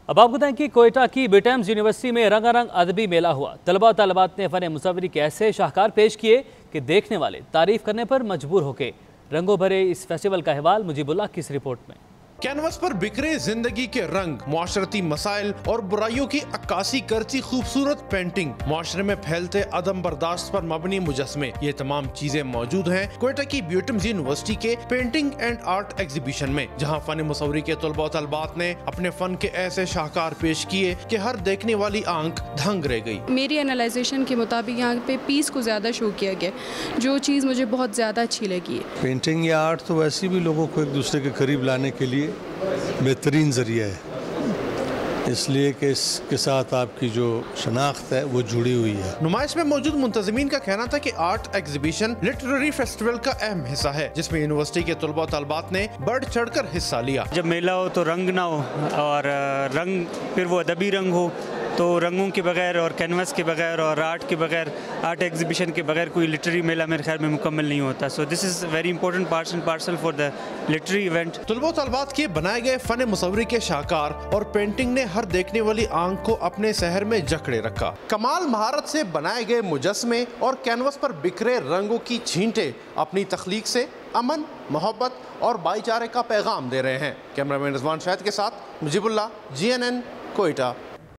अब आपको बताएं कि कोयटा की बीटेम्स यूनिवर्सिटी में रंगारंग अदबी मेला हुआ। तलबा तलबात ने फन मुसव्वरी के ऐसे शाहकार पेश किए कि देखने वाले तारीफ करने पर मजबूर हो गए। रंगों भरे इस फेस्टिवल का अहवाल मुजीबुल्लाह की इस रिपोर्ट में। कैनवस पर बिखरे जिंदगी के रंग, मुआशरती मसाइल और बुराइयों की अक्कासी करती खूबसूरत पेंटिंग, मुआशरे में फैलते अदम बर्दाश्त पर मबनी मुजस्मे, ये तमाम चीजें मौजूद हैं कोयटा की बीटेम्स यूनिवर्सिटी के पेंटिंग एंड आर्ट एग्जीबिशन में, जहां फन मुसव्वरी के तलबा तलबात ने अपने फन के ऐसे शाहकार पेश किए कि हर देखने वाली आंख दंग रह गई। मेरी एनालाइजेशन के मुताबिक यहाँ पे पीस को ज्यादा शो किया गया, जो चीज़ मुझे बहुत ज्यादा अच्छी लगी। पेंटिंग या आर्ट तो वैसे भी लोगों को एक दूसरे के करीब लाने के लिए बेहतरीन ज़रिया है, इसलिए कि इसके साथ आपकी जो शनाख्त है वो जुड़ी हुई है। नुमाइश में मौजूद मुंतज़मीन का कहना था कि आर्ट एग्जीबिशन लिटरेरी फेस्टिवल का अहम हिस्सा है, जिसमें यूनिवर्सिटी के तलबा तलबात ने बढ़ चढ़कर हिस्सा लिया। जब मेला हो तो रंग ना हो, और रंग फिर वो अदबी रंग हो, तो रंगों के बगैर और कैनवस के बगैर और आर्ट के बगैर, आर्ट एग्जीबिशन के बगैर कोई लिटरेरी मेला मेरे ख्याल में मुकम्मल नहीं होता। So this is very important part and parcel for the literary event. तलबा तलबात के बनाए गए फन मुसव्वरी के शाहकार और पेंटिंग ने हर देखने वाली आंख को अपने शहर में जकड़े रखा। कमाल महारत से बनाए गए मुजस्मे और कैनवस पर बिखरे रंगों की छींटे अपनी तख्लीक से अमन, मोहब्बत और भाईचारे का पैगाम दे रहे हैं। कैमरामैन रिजवान शाहिद के साथ मुजीबुल्लाह, GNN, कोयटा।